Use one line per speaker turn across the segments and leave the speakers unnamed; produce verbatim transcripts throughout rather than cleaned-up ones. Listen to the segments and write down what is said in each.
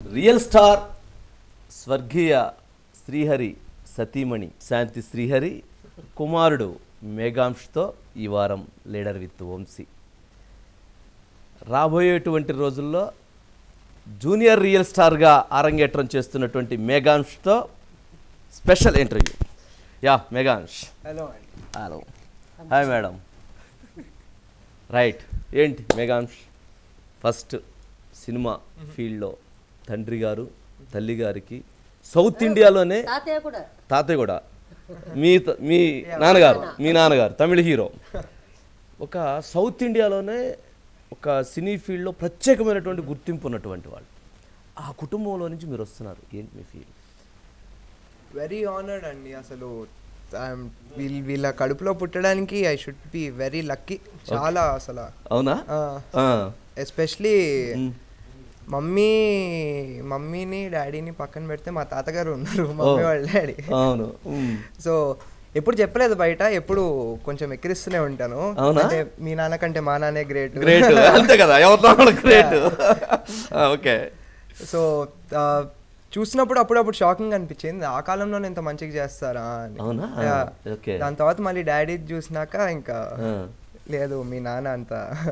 Real star స్వర్గీయ శ్రీహరి సతీమణి శాంతి శ్రీహరి కుమారుడు మేఘాంష్తో ఈ వారం లీడర్ విత్ వంశీ. రాబోయేటువంటి రోజుల్లో జూనియర్ రియల్ స్టార్గా అరంగేట్రం చేస్తున్నటువంటి మేఘాంష్తో special interview. Yeah Meghansh.
Hello
hello. Hi madam. Right. ఏంటి మేఘాంష్, ఫస్ట్ సినిమా ఫీల్డ్లో తండ్రి గారు తల్లి గారికి సౌత్ ఇండియాలోనే తాతయ్య కూడా మీ మీ నాన్నగారు మీ నాన్నగారు తమిళ హీరో. ఒక సౌత్ ఇండియాలోనే ఒక సినీ ఫీల్డ్లో ప్రత్యేకమైనటువంటి గుర్తింపు ఉన్నటువంటి వాళ్ళు. ఆ కుటుంబంలో నుంచి మీరు వస్తున్నారు, ఏంటి మీ ఫీల్?
వెరీ ఆనర్డ్ అండి. అసలు వీళ్ళ వీళ్ళ కడుపులో పుట్టడానికి I should be very lucky. చాలా అసలు. అవునా? ఎస్పెషలీ మమ్మీ మమ్మీని డాడీని పక్కన పెడితే మా తాతగారు ఉన్నారు, మమ్మీ వాళ్ళ డాడీ. అవును. సో ఎప్పుడు చెప్పలేదు బయట, ఎప్పుడు కొంచెం ఎక్కిరిస్తూనే ఉంటాను. అంటే మీ నాన్న కంటే మా నాన్నే గ్రేట్ గ్రేట్ అంతే కదా, గ్రేట్. ఓకే. సో చూసినప్పుడు అప్పుడప్పుడు షాకింగ్ అనిపించింది, ఆ కాలంలో ఇంత మంచిగా చేస్తారా అని. దాని తర్వాత మళ్ళీ డాడీ చూసినాక ఇంకా లేదు, మీ నాన్న అంత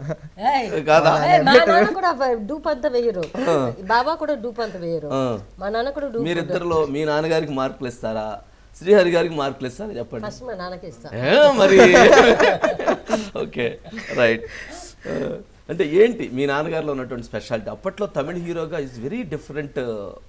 డూప్ అంతా వేయరు, బాబా కూడా డూప్ అంతా వేయరు, మా నాన్న కూడా డూప్.
మీరిద్దరిలో మీ నాన్నగారికి మార్కులు ఇస్తారా, శ్రీహరి గారికి మార్కులు ఇస్తారా చెప్పండి?
ఫస్ట్ మా నాన్నకి ఇస్తా
మరి. Okay right. అంటే ఏంటి మీ నాన్నగారిలో ఉన్నటువంటి స్పెషాలిటీ? అప్పట్లో తమిళ హీరోగా is very different.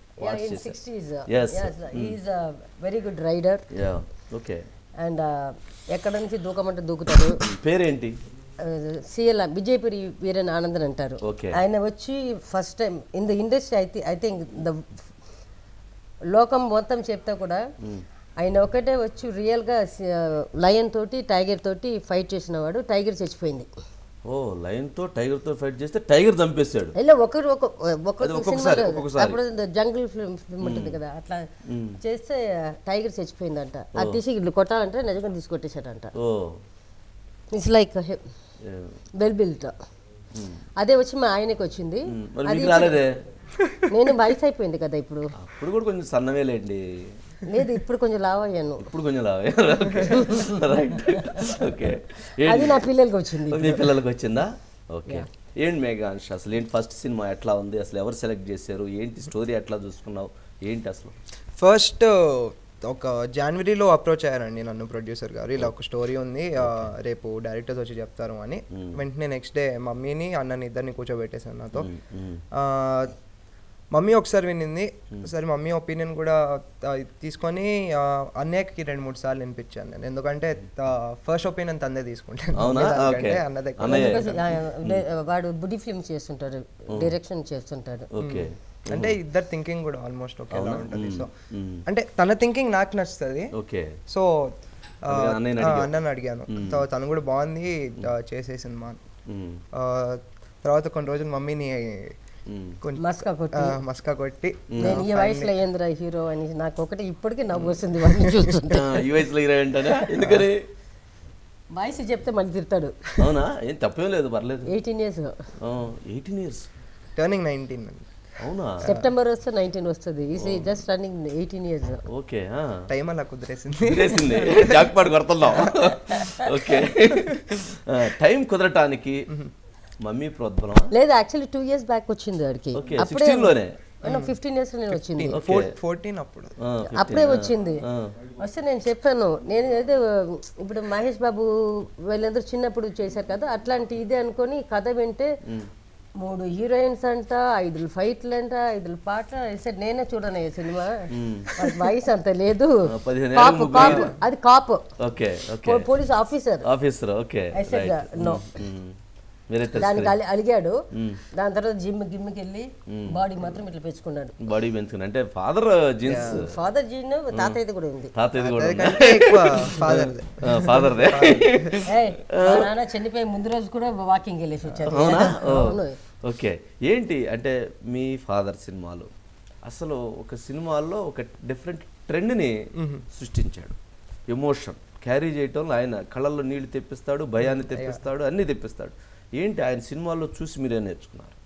Very good rider.
Okay.
And ఎక్కడ నుంచి దూకమంటే దూకుతాడు.
పేరేంటి?
సిఎల్ విజయపురి వీరన్ ఆనందన్ అంటారు. ఆయన వచ్చి first time in the industry అయితే ఐ థింక్ ద లోకం మొత్తం చెప్తా కూడా ఆయన ఒకటే వచ్చి రియల్గా లయన్ తోటి టైగర్ తోటి ఫైట్ చేసిన వాడు. టైగర్ చచ్చిపోయింది.
ఓ, లయన్ తో టైగర్ తో ఫైట్ చేస్తే టైగర్ చంపేశాడు.
ఇలా ఒకరు అప్పుడు జంగిల్ ఫిల్మ్ ఉంటుంది కదా, అట్లా చేస్తే టైగర్ చచ్చిపోయిందంట. అది తీసి ఇల్లు కొట్టాలంటే నిజంగా తీసి కొట్టేశాడంట. It's like well built. అదే వచ్చి మా ఆయనకి వచ్చింది. నేను వయసు అయిపోయింది కదా ఇప్పుడు.
ఇప్పుడు కూడా కొంచెం సన్నవేలేండి.
లేదు, ఇప్పుడు కొంచెం లావ్ అయ్యాను.
ఇప్పుడు కొంచెం లావ్ అయ్యాను. ఓకే.
అది నా పిల్లలకి వచ్చింది.
మీ పిల్లలకి వచ్చిందా? ఓకే. ఏంటి మేఘాంష్, అసలు ఏంటి ఫస్ట్ సినిమా ఎట్లా ఉంది, అసలు ఎవరు సెలెక్ట్ చేశారు, ఏంటి స్టోరీ ఎట్లా చూసుకున్నావు, ఏంటి అసలు?
ఫస్ట్ ఒక జనవరిలో అప్రోచ్ అయ్యారండి నన్ను ప్రొడ్యూసర్ గారు, ఇలా ఒక స్టోరీ ఉంది రేపు డైరెక్టర్స్ వచ్చి చెప్తారు అని. వెంటనే నెక్స్ట్ డే మమ్మీని అన్నని ఇద్దరిని కూర్చోబెట్టేశాను నాతో. మమ్మీ ఒకసారి వినింది, సరే మమ్మీ ఒపీనియన్ కూడా తీసుకొని అన్నయ్యకి రెండు మూడు సార్లు వినిపించాను నేను, ఎందుకంటే ఫస్ట్ ఒపీనియన్ తందే తీసుకుంటాను. అన్న
దగ్గర వాడు బుడి ఫిల్మ్ చేస్తుంటాడు, డైరెక్షన్ చేస్తుంటాడు.
అంటే ఇద్దరు థింకింగ్ కూడా ఆల్మోస్ట్ ఒకేలా ఉంటుంది. సో అంటే తన థింకింగ్ నాకు నచ్చుతుంది. సో అన్నని అడిగాను, తను కూడా బాగుంది చేసే సినిమా. తర్వాత కొన్ని రోజులు మమ్మీని
మస్కా కొట్టి
మస్కా కొట్టి
నేను ఈ వయసులో ఏందిరా హీరో అని నాకు ఒకటి ఇప్పటికీ నవ్వు వస్తుంది వాడిని చూస్తుంటే.
ఈ వయసులో హీరో ఏంటనే ఎందుకని
వయసు చెప్తే మళ్ళీ తిడతాడు.
అవునా? ఏం తప్పేం లేదు, పర్లేదు.
Eighteen years
eighteen years
turning nineteen.
అవునా?
సెప్టెంబర్ వస్తే నైన్టీన్ వస్తుంది. Is just running eighteen years.
Okay.
Time అలా కుదిరేసింది
కుదిరేసింది జాక్పాట్ కొడుతున్నాం. ఓకే. టైం కుదరటానికి మమ్మీ ప్రోద్బలం
లేదు, యాక్చువల్లీ టూ ఇయర్స్ బ్యాక్ వచ్చింది వాడికి. అప్పుడే ఫిఫ్టీన్ ఇయర్స్ నేను వచ్చింది,
ఫోర్టీన్ అప్పుడు
అప్పుడే వచ్చింది. వస్తే నేను చెప్పాను, నేను ఏదో ఇప్పుడు మహేష్ బాబు వీళ్ళందరూ చిన్నప్పుడు చేశారు కదా, అట్లాంటి ఇదే అనుకొని కథ వింటే మూడు హీరోయిన్స్ అంట, ఐదు ఫైట్లు అంట, ఐదు పాటలు. నేనే చూడను ఈ సినిమా, వయసు అంత లేదు. అది cop, police officer
officer. Okay.
No, దానికి అలిగాడు. దాని తర్వాత జిమ్ గిమ్కి వెళ్ళి బాడీ మాత్రం ఇట్లా పెంచుకున్నాడు.
బాడీ పెంచుకున్నా అంటే ఫాదర్ జీన్స్,
ఫాదర్ జీన్ తాతయ్యది కూడా ఉంది.
తాతయ్యది కూడా
ఫాదర్. నాన్న చనిపోయే ముందు రోజు కూడా వాకింగ్ వెళ్ళేసి వచ్చారు.
ఓకే. ఏంటి అంటే మీ ఫాదర్ సినిమాలు అసలు ఒక సినిమాల్లో ఒక డిఫరెంట్ ట్రెండ్ని సృష్టించాడు. ఎమోషన్ క్యారీ చేయటంలో ఆయన కళ్ళల్లో నీళ్లు తెప్పిస్తాడు, భయాన్ని తెప్పిస్తాడు, అన్నీ తెప్పిస్తాడు. ఏంటి ఆయన సినిమాల్లో చూసి మీరే నేర్చుకున్నారు?